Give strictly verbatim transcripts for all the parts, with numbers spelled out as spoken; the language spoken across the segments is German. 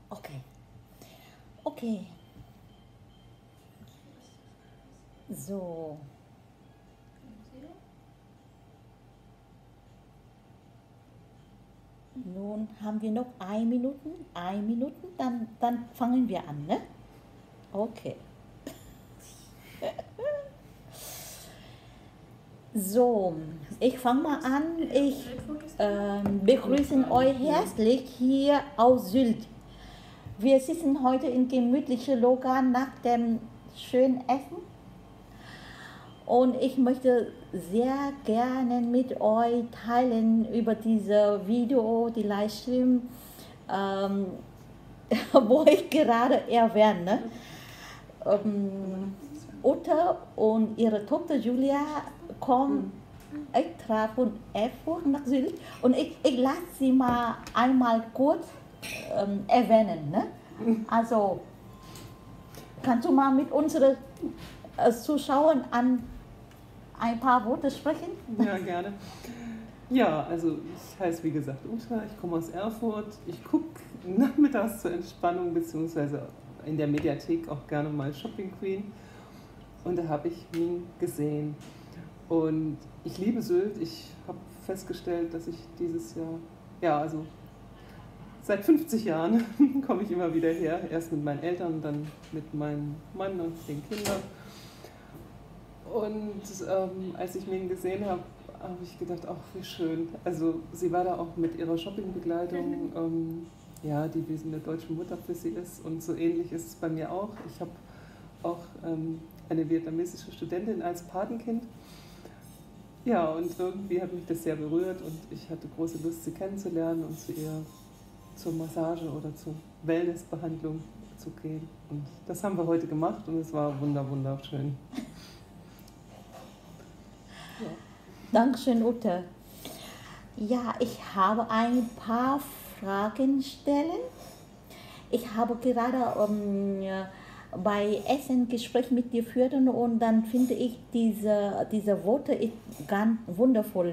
Okay, okay. So, nun haben wir noch ein Minuten, ein Minuten, dann, dann fangen wir an, ne? Okay. So, ich fange mal an. Ich ähm, begrüße euch herzlich hier aus Sylt. Wir sitzen heute in gemütlicher Loga nach dem schönen Essen. Und ich möchte sehr gerne mit euch teilen über diese Video, die Livestream, ähm, wo ich gerade erwähne. Ähm, Ute und ihre Tochter Julia kommen extra von Erfurt nach Sylt. Und ich, ich lasse sie mal einmal kurz ähm, erwähnen. Ne? Also, kannst du mal mit unseren äh, Zuschauern an ein paar Worte sprechen? Ja, gerne. Ja, also ich heiße wie gesagt Uta, ich komme aus Erfurt. Ich gucke nachmittags zur Entspannung beziehungsweise in der Mediathek auch gerne mal Shopping Queen. Und da habe ich Ming gesehen. Und ich liebe Sylt. Ich habe festgestellt, dass ich dieses Jahr, ja, also seit fünfzig Jahren komme ich immer wieder her. Erst mit meinen Eltern, dann mit meinem Mann und den Kindern. Und ähm, als ich Ming gesehen habe, habe ich gedacht, ach, wie schön. Also sie war da auch mit ihrer Shoppingbegleitung, ähm, ja, die wie eine deutsche Mutter für sie ist. Und so ähnlich ist es bei mir auch. Ich habe auch ähm, eine vietnamesische Studentin als Patenkind. Ja, und irgendwie hat mich das sehr berührt und ich hatte große Lust, sie kennenzulernen und zu ihr zur Massage oder zur Wellnessbehandlung zu gehen. Und das haben wir heute gemacht und es war wunder, wunderschön. Ja. Dankeschön, Ute. Ja, ich habe ein paar Fragen stellen. Ich habe gerade um, bei Essen Gespräch mit dir führen und dann finde ich diese, diese Worte ganz wundervoll.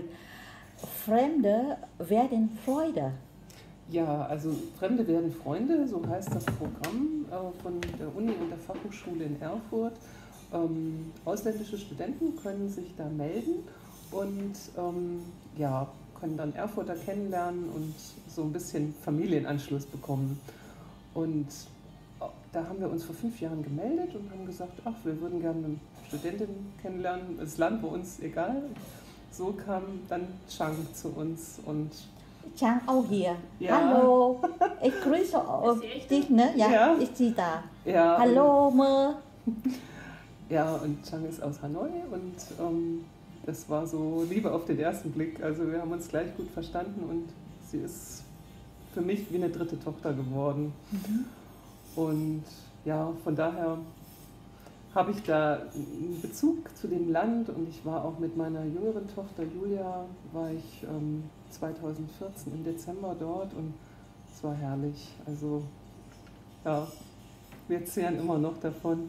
Fremde werden Freude. Ja, also Fremde werden Freunde, so heißt das Programm äh, von der Uni und der Fachhochschule in Erfurt. Ähm, ausländische Studenten können sich da melden und ähm, ja, können dann Erfurter kennenlernen und so ein bisschen Familienanschluss bekommen. Und da haben wir uns vor fünf Jahren gemeldet und haben gesagt, ach, wir würden gerne eine Studentin kennenlernen, das Land bei uns egal. So kam dann Chang zu uns und Chang auch hier. Ja. Hallo, ich grüße dich, ne? Ja, Ja. ist sie da. Ja, Hallo, Mơ. Ja, und Chang ist aus Hanoi und ähm, das war so Liebe auf den ersten Blick. Also wir haben uns gleich gut verstanden und sie ist für mich wie eine dritte Tochter geworden. Mhm. Und ja, von daher habe ich da einen Bezug zu dem Land und ich war auch mit meiner jüngeren Tochter Julia, war ich ähm, zweitausendvierzehn im Dezember dort und es war herrlich. Also ja, wir zehren immer noch davon.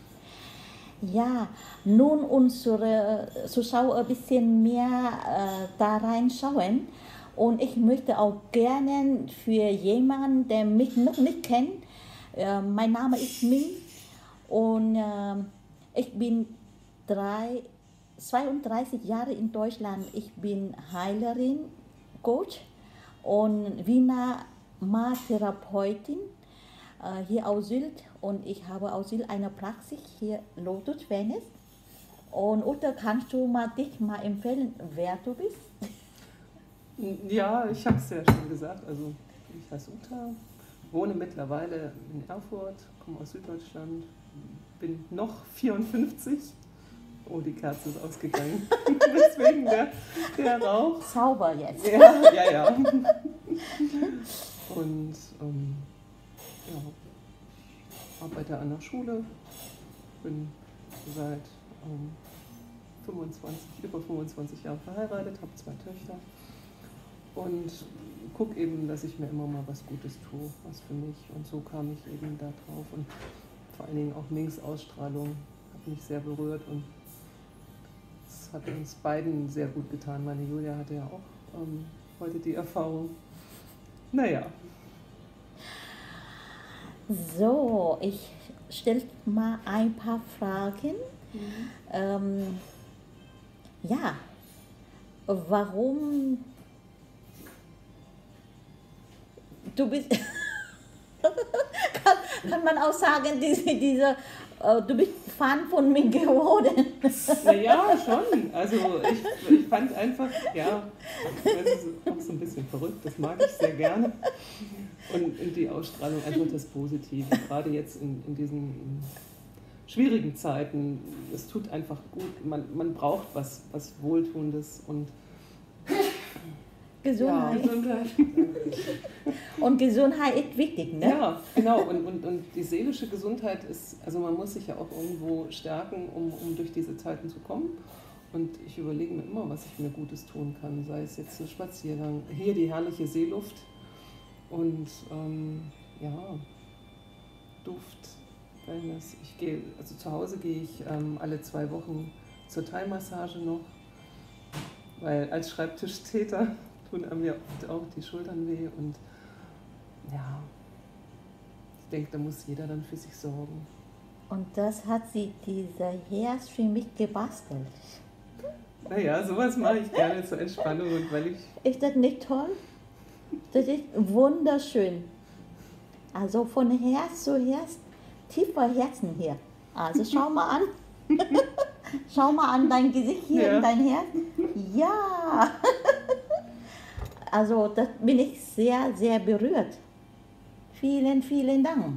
Ja, nun unsere Zuschauer ein bisschen mehr äh, da reinschauen. Und ich möchte auch gerne für jemanden, der mich noch nicht kennt, äh, mein Name ist Ming und äh, ich bin drei, zweiunddreißig Jahre in Deutschland. Ich bin Heilerin, Coach und Wiener Therapeutin äh, hier aus Sylt. Und ich habe aus Sylt eine Praxis hier, Lotus Wellness. Und Ute, kannst du mal dich mal empfehlen, wer du bist? Ja, ich habe es ja schon gesagt. Also ich heiße Uta, wohne mittlerweile in Erfurt, komme aus Süddeutschland, bin noch vierundfünfzig. Oh, die Kerze ist ausgegangen. Deswegen der, der Rauch. Sauber jetzt. Ja, ja, ja. Und ähm, ja, arbeite an der Schule, bin seit ähm, fünfundzwanzig, über fünfundzwanzig Jahren verheiratet, habe zwei Töchter und gucke eben, dass ich mir immer mal was Gutes tue, was für mich. Und so kam ich eben da drauf und vor allen Dingen auch Mings Ausstrahlung hat mich sehr berührt und es hat uns beiden sehr gut getan. Meine Julia hatte ja auch ähm, heute die Erfahrung. Naja. So, ich stelle mal ein paar Fragen. Mhm. Ähm, ja, warum du bist, kann, kann man auch sagen, diese, diese, äh, du bist Fan von mir geworden. Naja, schon. Also ich, ich fand einfach, ja, das ist auch so ein bisschen verrückt, das mag ich sehr gerne. Und in die Ausstrahlung einfach das Positive, gerade jetzt in, in diesen schwierigen Zeiten. Es tut einfach gut, man, man braucht was, was Wohltuendes und Gesundheit. Ja, Gesundheit. Und Gesundheit ist wichtig, ne? Ja, genau. Und, und, und die seelische Gesundheit ist, also man muss sich ja auch irgendwo stärken, um, um durch diese Zeiten zu kommen. Und ich überlege mir immer, was ich mir Gutes tun kann, sei es jetzt ein Spaziergang, hier die herrliche Seeluft und ähm, ja, Duft, Wellness. Ich gehe, also zu Hause gehe ich ähm, alle zwei Wochen zur Thai-Massage noch, weil als Schreibtischtäter tun mir oft auch die Schultern weh und ja, ich denke, da muss jeder dann für sich sorgen. Und das hat sie, dieser Herz für mich gebastelt. Naja, sowas mache ich gerne zur Entspannung und weil ich... Ist das nicht toll? Das ist wunderschön. Also von Herz zu Herz, tiefer Herzen hier. Also schau mal an. Schau mal an dein Gesicht hier Ja. in dein Herz. Ja. Also da bin ich sehr, sehr berührt. Vielen, vielen Dank.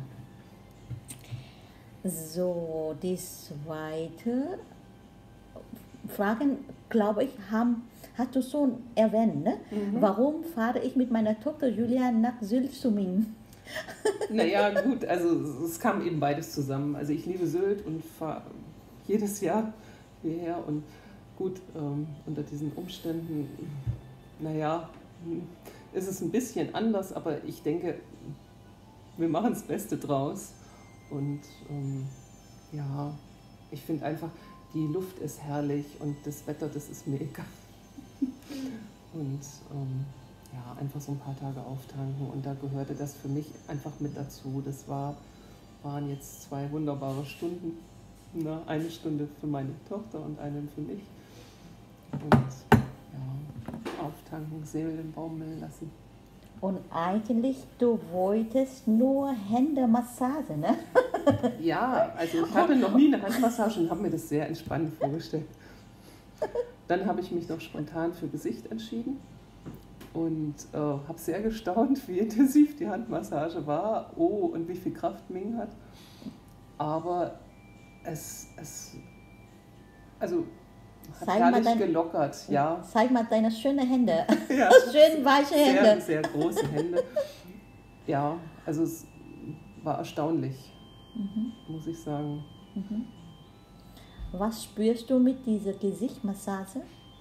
So, die zweite Frage, glaube ich, haben, hast du schon erwähnt, ne? Mhm. Warum fahre ich mit meiner Tochter Julia nach Sylt-Sumin? Naja, gut, also es kam eben beides zusammen. Also ich liebe Sylt und fahre jedes Jahr hierher und gut, ähm, unter diesen Umständen, naja, ist es ein bisschen anders, aber ich denke, wir machen das Beste draus. Und ähm, ja, ich finde einfach, die Luft ist herrlich und das Wetter, das ist mega. Und ähm, ja, einfach so ein paar Tage auftanken und da gehörte das für mich einfach mit dazu. Das war, waren jetzt zwei wunderbare Stunden. Na, eine Stunde für meine Tochter und eine für mich. Und ja, auftanken, Seelen baumeln lassen. Und eigentlich, du wolltest nur Händemassage, ne? Ja, also ich hatte noch nie eine Handmassage und habe mir das sehr entspannt vorgestellt. Dann habe ich mich noch spontan für Gesicht entschieden und äh, habe sehr gestaunt, wie intensiv die Handmassage war. Oh, und wie viel Kraft Ming hat. Aber es, es also hat Zeig mal herrlich dein- gelockert, ja. Zeig mal deine schönen Hände. Ja. Schön weiche Sehr, Hände. sehr große Hände. Ja, also es war erstaunlich, Mhm. muss ich sagen. Mhm. Was spürst du mit dieser Gesichtsmassage?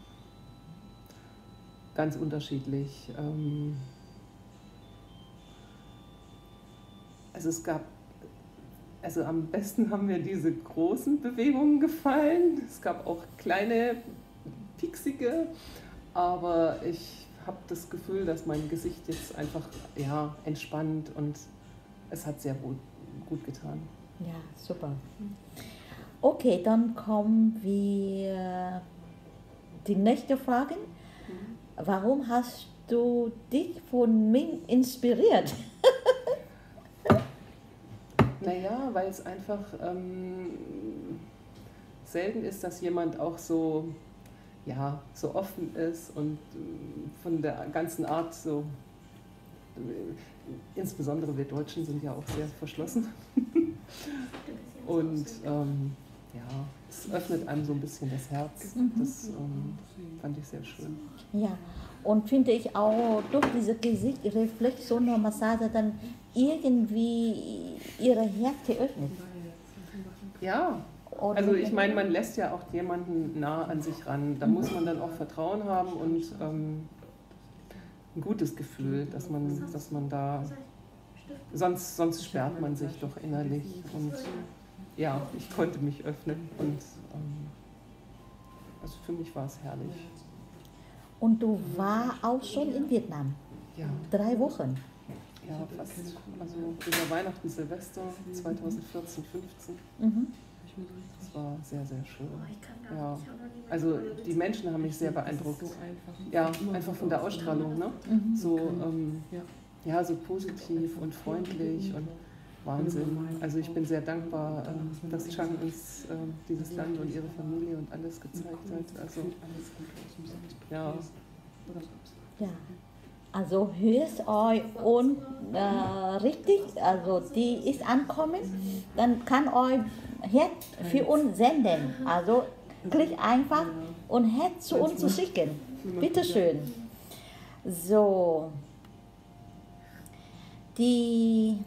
Ganz unterschiedlich. Ähm, Also es gab, also am besten haben mir diese großen Bewegungen gefallen. Es gab auch kleine, pieksige, aber ich habe das Gefühl, dass mein Gesicht jetzt einfach ja, entspannt und es hat sehr gut, gut getan. Ja, super. Okay, dann kommen wir die nächste Frage. Warum hast du dich von Ming inspiriert? Naja, weil es einfach ähm, selten ist, dass jemand auch so, ja, so offen ist und ähm, von der ganzen Art so, äh, insbesondere wir Deutschen sind ja auch sehr verschlossen. Und ähm, ja, es öffnet einem so ein bisschen das Herz. Das ähm, fand ich sehr schön. Ja, und finde ich auch durch diese Gesichtreflexion der Massage dann irgendwie ihre Herz geöffnet. Ja, Oder also ich meine, man lässt ja auch jemanden nah an sich ran. Da muss man dann auch Vertrauen haben und ähm, ein gutes Gefühl, dass man, dass man da, sonst, sonst sperrt man sich doch innerlich. Und ja, ich konnte mich öffnen und ähm, also für mich war es herrlich. Und du warst auch schon in Vietnam, Ja, drei Wochen. ja, fast, also über Weihnachten, Silvester zweitausendvierzehn, fünfzehn. Mhm. Das war sehr, sehr schön. Ja, also die Menschen haben mich sehr beeindruckt. Ja, einfach von der Ausstrahlung, ne? Mhm. So, ähm, ja, so positiv und freundlich und Wahnsinn. Also ich bin sehr dankbar, ähm, dass Chang uns ähm, dieses Land und ihre Familie und alles gezeigt hat. Also, ja. Ja. Also hörst euch und äh, richtig, also die ist ankommen, dann kann euch Herz für uns senden. Also klick einfach und Herz zu uns zu schicken. Bitte schön. So, die,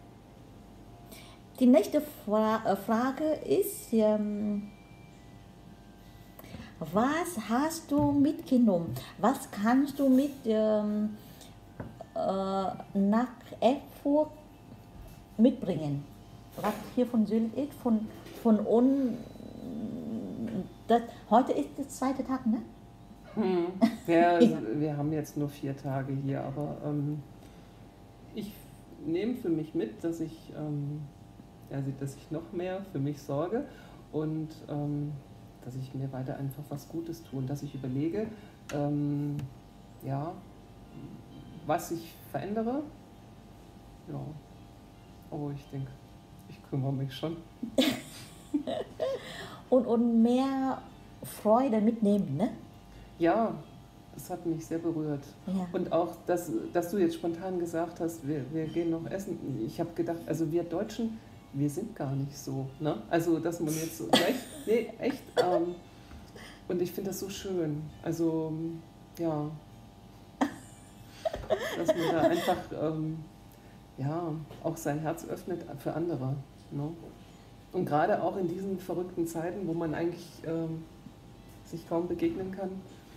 die nächste Fra Frage ist, ähm, was hast du mitgenommen? Was kannst du mit ähm, äh, nach Erfurt mitbringen? Was hier von Sylt ist, von, von uns. Das, heute ist der zweite Tag, ne? Hm. Ja, ja. Wir haben jetzt nur vier Tage hier, aber ähm, ich nehme für mich mit, dass ich, ähm, ja, dass ich noch mehr für mich sorge und ähm, dass ich mir weiter einfach was Gutes tue und dass ich überlege, ähm, ja, was ich verändere. Ja, aber ich denke, ich kümmere mich schon. und, und mehr Freude mitnehmen, ne? Ja, das hat mich sehr berührt. Ja. Und auch, dass, dass du jetzt spontan gesagt hast, wir, wir gehen noch essen. Ich habe gedacht, also wir Deutschen, wir sind gar nicht so. Ne? Also, dass man jetzt so gleich, nee, echt. Ähm, und ich finde das so schön. Also, ja, dass man da einfach, ähm, ja, auch sein Herz öffnet für andere. Ne? Und gerade auch in diesen verrückten Zeiten, wo man eigentlich ähm, sich kaum begegnen kann.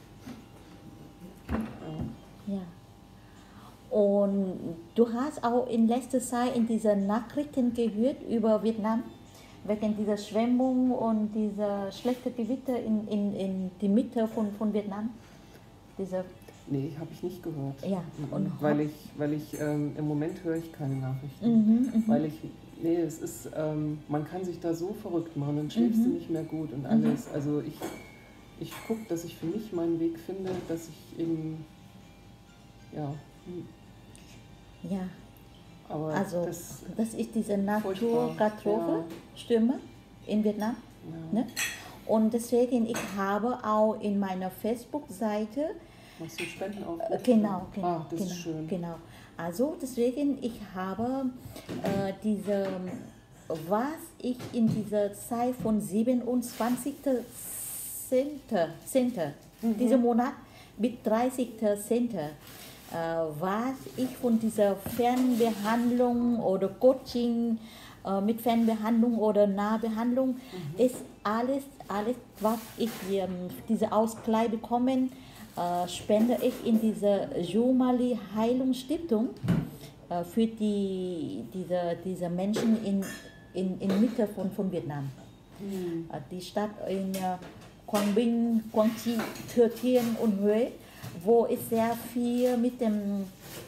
Ja. Ja. Und du hast auch in letzter Zeit in diesen Nachrichten gehört über Vietnam, wegen dieser Schwemmung und dieser schlechten Gewitter in, in, in die Mitte von, von Vietnam. Diese Nee, habe ich nicht gehört. Ja. Und weil ich, weil ich ähm, im Moment höre ich keine Nachrichten. Mhm, weil ich, nee, es ist, ähm, man kann sich da so verrückt machen, dann schläfst mhm. du nicht mehr gut und alles. Mhm. Also ich, ich gucke, dass ich für mich meinen Weg finde, dass ich eben, ja. Ja. Aber also das, das ist diese Naturkatastrophe, ja. Stürme in Vietnam. Ja. Ne? Und deswegen, ich habe auch in meiner Facebook-Seite Machst du Spendenaufrufe? Genau, genau. Ah, das genau, ist schön. Genau. Also deswegen, ich habe äh, diese, was ich in dieser Zeit von siebenundzwanzigsten Zehnten Mhm. diesen Monat bis dreißigsten Zehnten Äh, was ich von dieser Fernbehandlung oder Coaching äh, mit Fernbehandlung oder Nahbehandlung mhm. ist alles, alles, was ich ähm, diese Ausgleich bekommen, äh, spende ich in diese Jumali Heilungsstiftung äh, für die, diese, diese Menschen in, in, in Mitte von, von Vietnam. Mhm. Äh, die Stadt in äh, Quang Binh, Quang Tri, Thừa Thiên und Huế, wo ist sehr viel mit dem,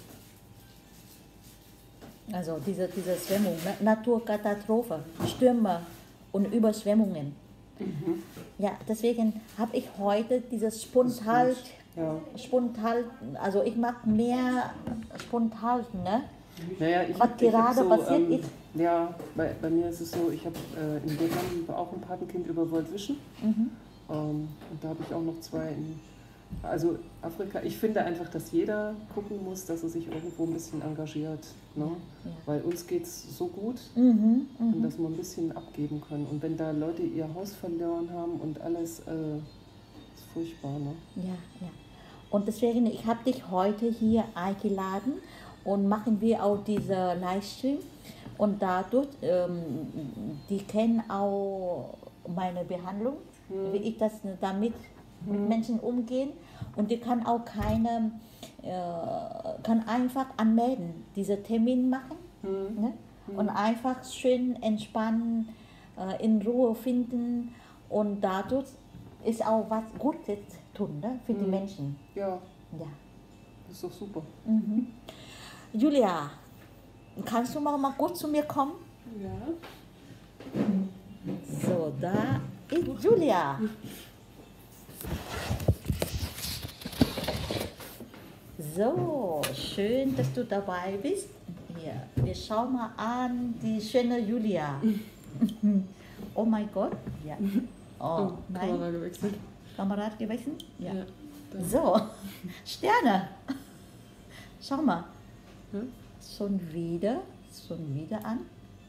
also diese, diese Schwemmung, Naturkatastrophe, Stürme und Überschwemmungen. Mhm. Ja, deswegen habe ich heute dieses spontan, ja. spontan, also ich mag mehr spontan, ne? Naja, ich, was ich gerade so, passiert ähm, ist. Ja, bei, bei mir ist es so, ich habe äh, in Vietnam auch ein Patenkind über World-Vision mhm. ähm, und da habe ich auch noch zwei in Also Afrika, ich finde einfach, dass jeder gucken muss, dass er sich irgendwo ein bisschen engagiert. Ne? Ja. Weil uns geht es so gut mhm, und dass wir ein bisschen abgeben können. Und wenn da Leute ihr Haus verloren haben und alles, äh, ist furchtbar. Ne? Ja, ja. Und deswegen, ich habe dich heute hier eingeladen und machen wir auch diese Livestream. Und dadurch, ähm, die kennen auch meine Behandlung, mhm. wie ich das damit mit Menschen umgehen und die kann auch keine, äh, kann einfach anmelden, diese Termin machen mhm. ne? mhm. und einfach schön entspannen, äh, in Ruhe finden und dadurch ist auch was Gutes tun ne? für mhm. die Menschen. Ja, ja, das ist doch super. Mhm. Julia, kannst du mal, mal gut zu mir kommen? Ja. So, da ist Julia. So, schön, dass du dabei bist. Hier, wir schauen mal an die schöne Julia. Oh mein Gott. Ja. Oh, Oh, nein. Kamera gewechselt. Kamera gewechselt? Ja. Ja, da. So, Sterne. Schau mal. Hm? Schon wieder, schon wieder an.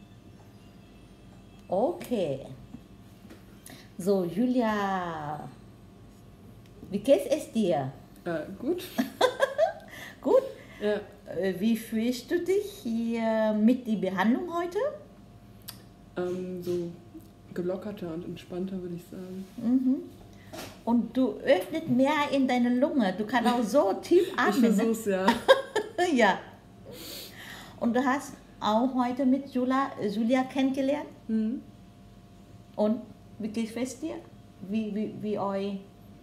Okay. So, Julia, wie geht es dir? Äh, gut. Gut. Ja. Äh, Wie fühlst du dich hier mit der Behandlung heute? Ähm, so gelockerter und entspannter, würde ich sagen. Mhm. Und du öffnest mehr in deine Lunge. Du kannst auch so tief Ich atmen. Ne? versuch's, ja. Ja. Und du hast auch heute mit Julia, Julia kennengelernt. Mhm. Und wie geht es dir? Wie, wie, wie euch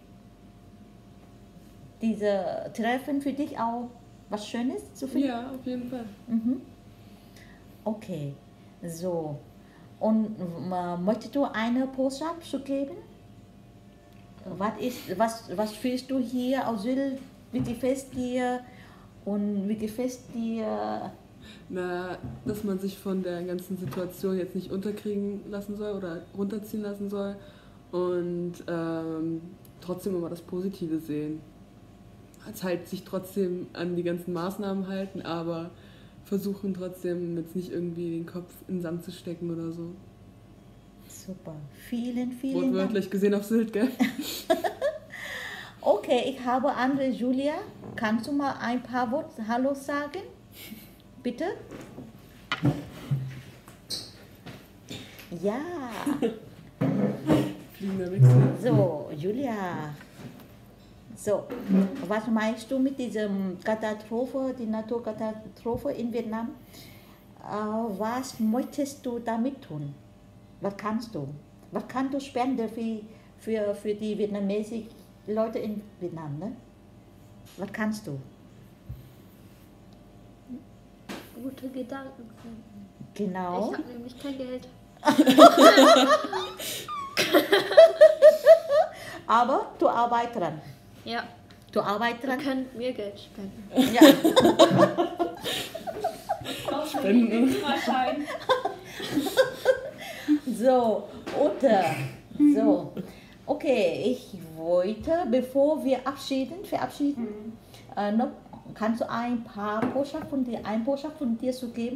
diese Treffen für dich auch was Schönes zu finden? Ja, auf jeden Fall. Mhm. Okay, so. Und äh, möchtest du eine Botschaft zu geben? Was, ist, was, was fühlst du hier aus Sylt? Wie gefällt dir? Und wie gefällt dir? Na, dass man sich von der ganzen Situation jetzt nicht unterkriegen lassen soll oder runterziehen lassen soll und ähm, trotzdem immer das Positive sehen. Als halt sich trotzdem an die ganzen Maßnahmen halten, aber versuchen trotzdem jetzt nicht irgendwie den Kopf in den Sand zu stecken oder so. Super, vielen, vielen Dank. Wortwörtlich gesehen auf Sylt, gell? Okay, ich habe andere Julia. Kannst du mal ein paar Worte Hallo sagen? Bitte? Ja. Fliegender Wechsel. So, Julia. So, was meinst du mit dieser Katastrophe, die Naturkatastrophe in Vietnam? Äh, was möchtest du damit tun? Was kannst du? Was kannst du spenden für, für, für die vietnamesischen Leute in Vietnam? Ne? Was kannst du? Gute Gedanken finden. Genau. Ich habe nämlich kein Geld. Aber du arbeitest dran. Ja, Du arbeitest ihr dran. könnt mir Geld spenden. Ja. Spenden. So, Ute. So. Okay, ich wollte, bevor wir abschieden, verabschieden, äh, noch, kannst du ein paar Botschaften von dir, ein Botschaft von dir zu geben?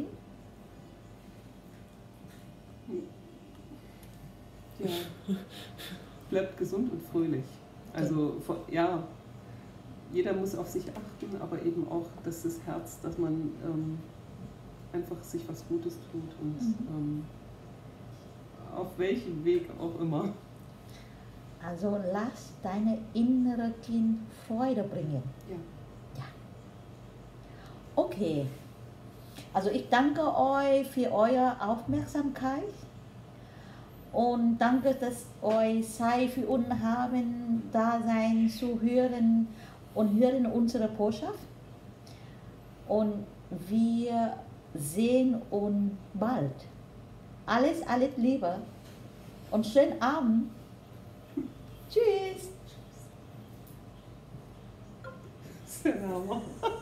Ja. Bleibt gesund und fröhlich. Also, ja, jeder muss auf sich achten, aber eben auch, dass das Herz, dass man ähm, einfach sich was Gutes tut und Mhm. ähm, auf welchem Weg auch immer. Also lass deine innere Kind Freude bringen. Ja. Ja. Okay. Also ich danke euch für eure Aufmerksamkeit und danke, dass euch Zeit für uns haben, da sein zu hören und hören unsere Botschaft. Und wir sehen uns bald. Alles, alles Liebe und schönen Abend. Tschüss. Das ist der Hammer.